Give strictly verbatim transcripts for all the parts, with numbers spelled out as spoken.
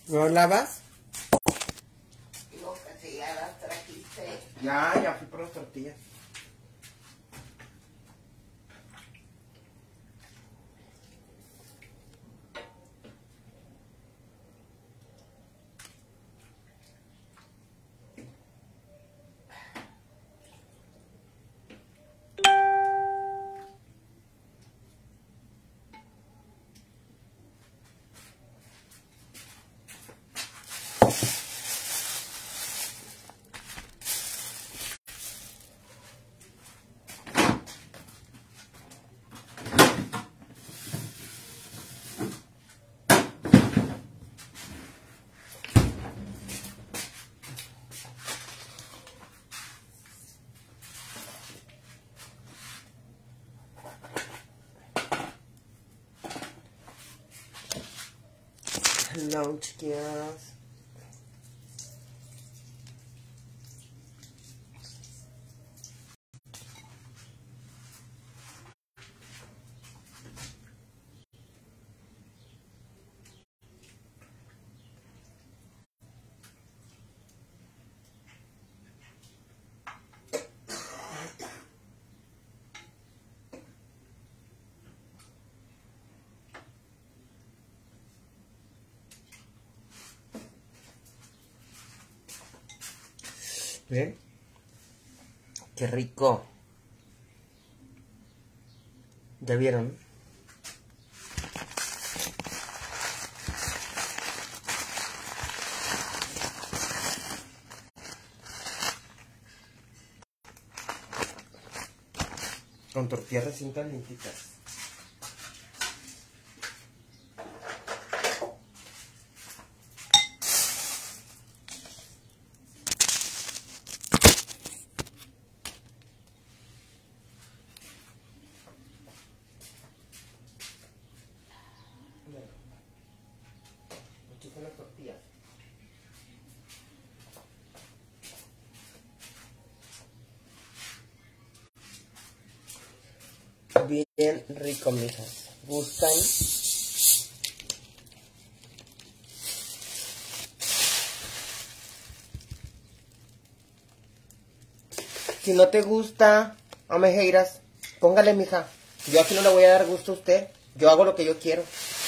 ¿No lavas? Digo que si ya las trajiste. Ya, ya fui por las tortillas. Hello, chiquillas. ¿Ven? ¡Qué rico! ¿Ya vieron? Con tortillas recién calientitas. Aquí son las tortillas. Bien rico, mijas. ¿Gustan? Si no te gusta, amejeiras, póngale, mija. Yo aquí no le voy a dar gusto a usted. Yo hago lo que yo quiero.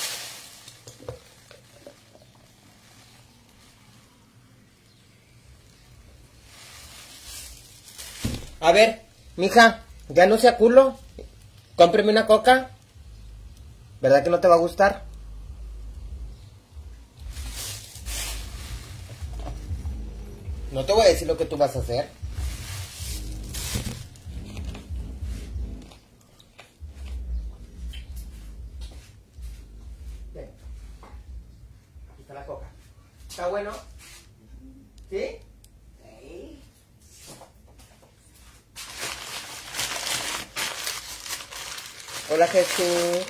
A ver, mija, ya no sea culo. Cómpreme una coca. ¿Verdad que no te va a gustar? No te voy a decir lo que tú vas a hacer. Ven. Aquí está la coca. ¿Está bueno? ¿Sí? Sí. Hola, Jesús.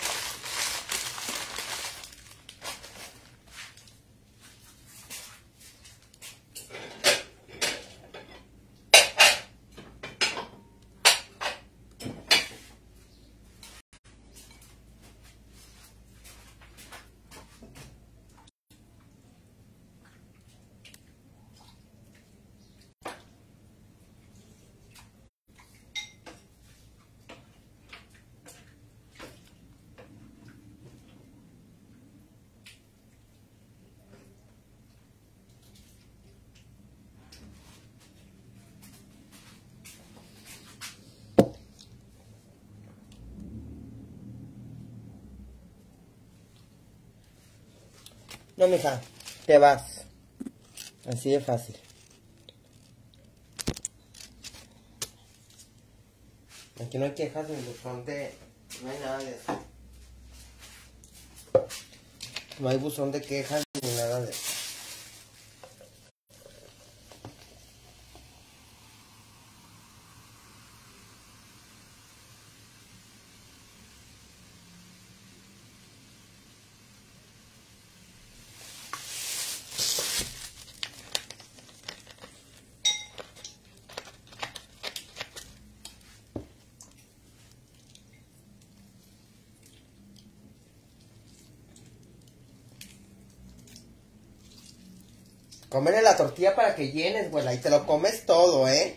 No, mija, te vas. Así de fácil. Aquí no hay quejas ni buzón de... No hay nada de eso. No hay buzón de quejas ni nada de eso. Cómele la tortilla para que llenes, güela, y te lo comes todo, ¿eh?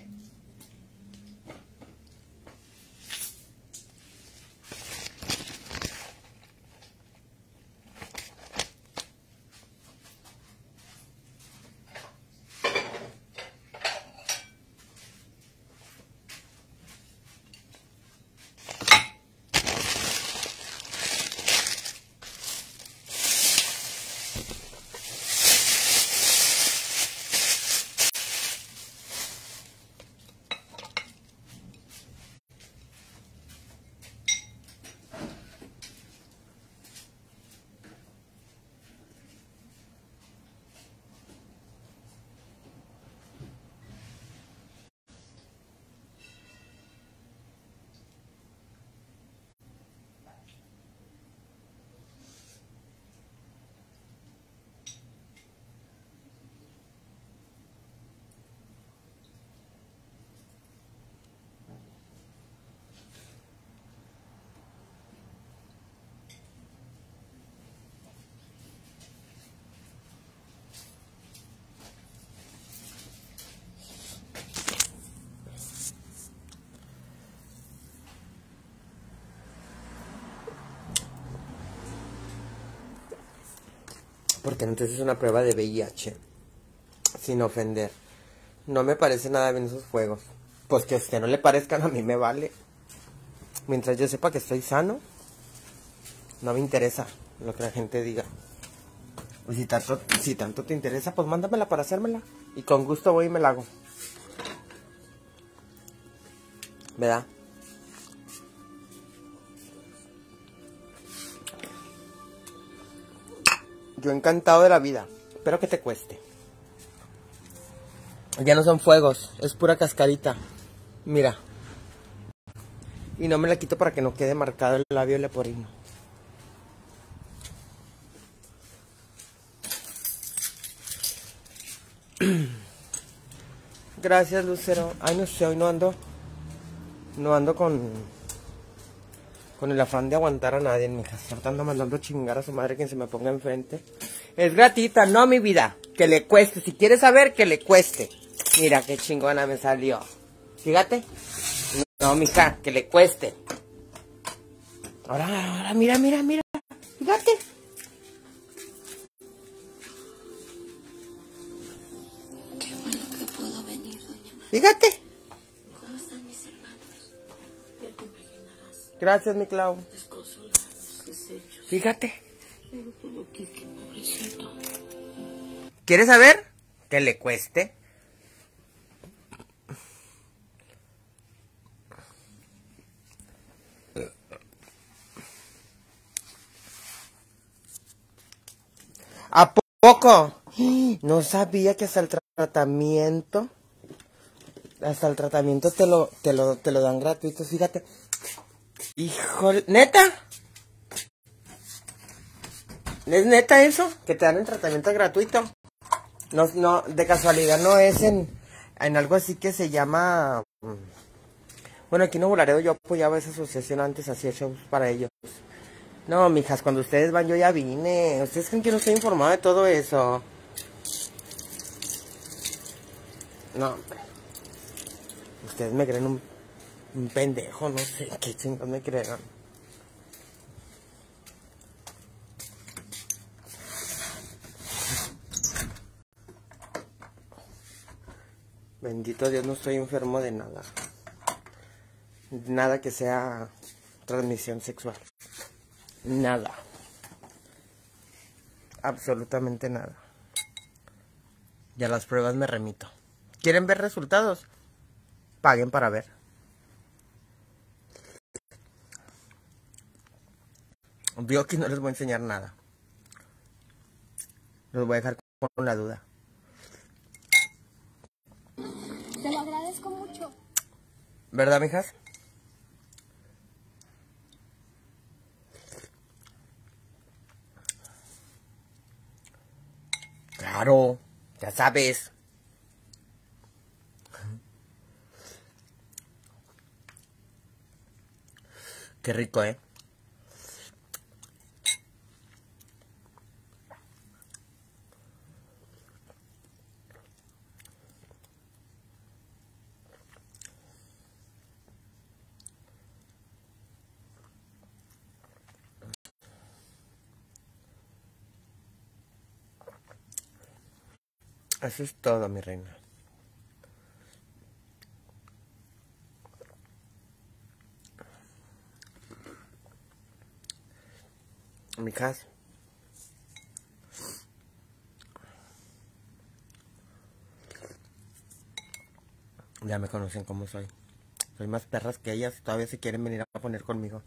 Porque entonces es una prueba de V I H. Sin ofender. No me parece nada bien esos juegos. Pues que a usted no le parezcan, a mí me vale. Mientras yo sepa que estoy sano, no me interesa lo que la gente diga. Y si tanto, si tanto te interesa, pues mándamela para hacérmela. Y con gusto voy y me la hago. ¿Verdad? Yo encantado de la vida. Espero que te cueste. Ya no son fuegos, es pura cascarita. Mira. Y no me la quito para que no quede marcado el labio leporino. Gracias, Lucero. Ay, no sé, hoy no ando. No ando con. Con el afán de aguantar a nadie, mija. Ahorita ando mandando chingar a su madre quien se me ponga enfrente. Es gratuita, no, mi vida. Que le cueste. Si quieres saber, que le cueste. Mira qué chingona me salió. Fíjate. No, mija, que le cueste. Ahora, ahora, mira, mira, mira. Fíjate. Qué bueno que puedo venir, doña María. Fíjate. ¿Cómo están mis hermanos? Ya te imaginarás. Gracias, mi Clau. Desconsolados, deshechos. Fíjate. Pero todo que qué pobrecito. ¿Quieres saber? Que le cueste. ¿A poco? No sabía que hasta el tratamiento, hasta el tratamiento te lo, te lo, te lo dan gratuito, fíjate. Híjole, ¿neta? ¿Es neta eso? Que te dan el tratamiento gratuito. No, no, de casualidad no es en, en algo así que se llama... Bueno, aquí en Nuevo Laredo yo apoyaba esa asociación antes, hacía shows para ellos. No, mijas, cuando ustedes van yo ya vine. ¿Ustedes creen que no estoy informado de todo eso? No, hombre. Ustedes me creen un, un pendejo, no sé qué chingados me crean. Bendito Dios, no estoy enfermo de nada. Nada que sea transmisión sexual. Nada. Absolutamente nada. Y a las pruebas me remito. ¿Quieren ver resultados? Paguen para ver. Digo que no les voy a enseñar nada. Los voy a dejar con la duda. Te lo agradezco mucho. ¿Verdad, mijas? Claro, ya sabes. Qué rico, ¿eh? Eso es todo, mi reina. Mijas, ya me conocen cómo soy. Soy más perras que ellas. Todavía se quieren venir a poner conmigo.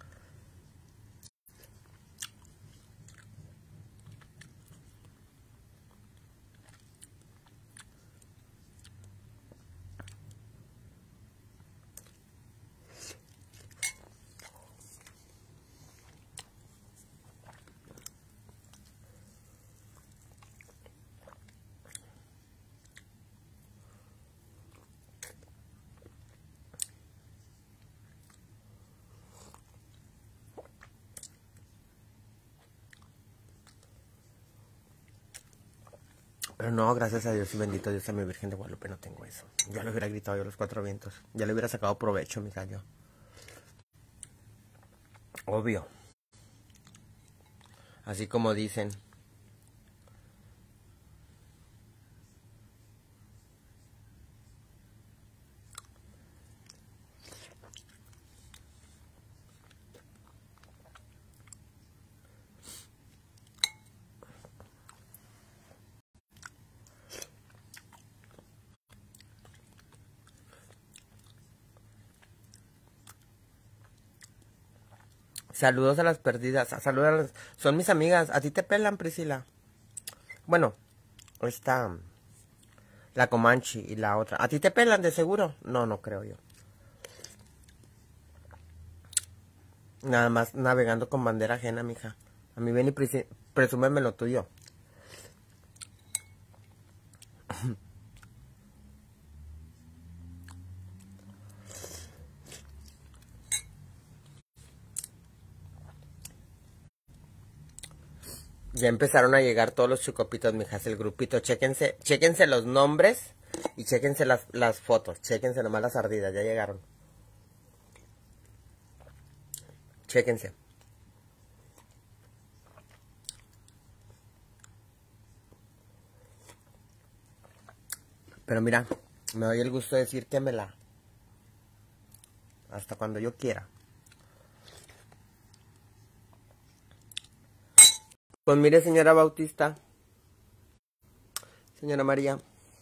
Pero no, gracias a Dios y bendito Dios a mi Virgen de Guadalupe no tengo eso. Ya le hubiera gritado yo a los cuatro vientos. Ya le hubiera sacado provecho, mija, yo. Obvio. Así como dicen. Saludos a las perdidas. Saludos a las... Son mis amigas. ¿A ti te pelan, Priscila? Bueno, está la Comanche y la otra. ¿A ti te pelan de seguro? No, no creo yo. Nada más navegando con bandera ajena, mija. A mí ven y presúmeme lo tuyo. Ya empezaron a llegar todos los chocopitos, mijas, el grupito. Chéquense, chéquense los nombres y chéquense las, las fotos. Chéquense nomás las ardidas, ya llegaron. Chéquense. Pero mira, me doy el gusto de decírtemela. Hasta cuando yo quiera. Pues mire, señora Bautista. Señora María.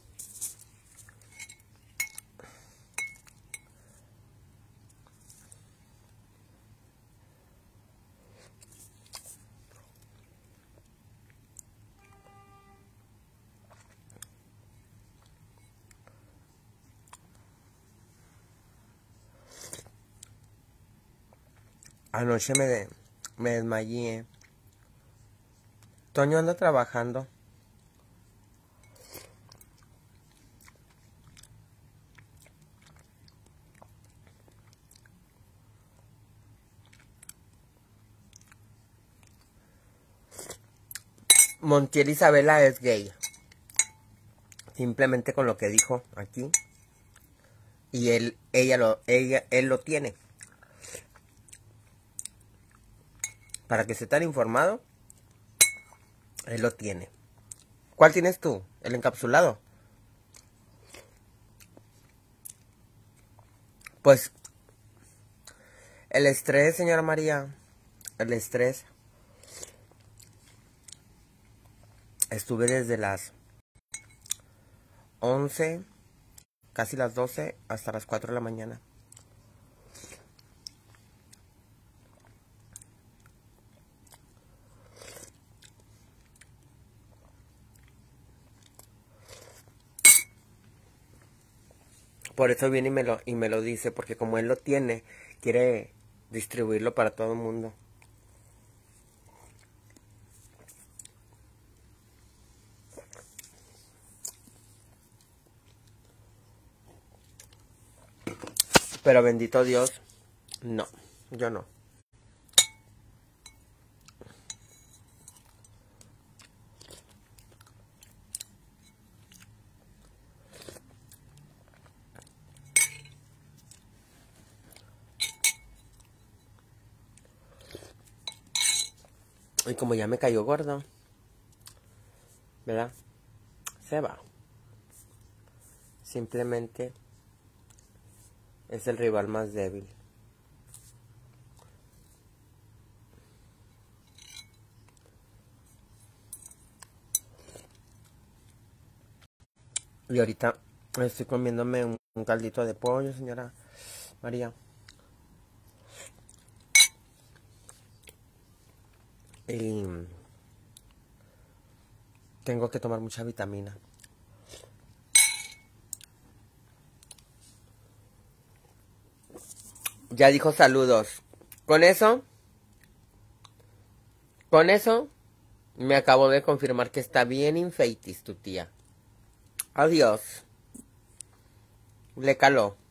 Anoche me, de, me desmayé. Toño anda trabajando. Montiel Isabela es gay. Simplemente con lo que dijo aquí. Y él, ella lo, ella, él lo tiene. Para que esté tan informado, él lo tiene. ¿Cuál tienes tú? ¿El encapsulado? Pues, el estrés, señora María, el estrés. Estuve desde las once, casi las doce, hasta las cuatro de la mañana. Por eso viene y me lo, y me lo dice, porque como él lo tiene, quiere distribuirlo para todo el mundo. Pero bendito Dios, no, yo no. Y como ya me cayó gordo, ¿verdad? se va. Simplemente es el rival más débil. Y ahorita estoy comiéndome un, un caldito de pollo, señora María. Y tengo que tomar mucha vitamina. Ya dijo saludos. Con eso, con eso, me acabo de confirmar que está bien infeitis tu tía. Adiós. Le caló.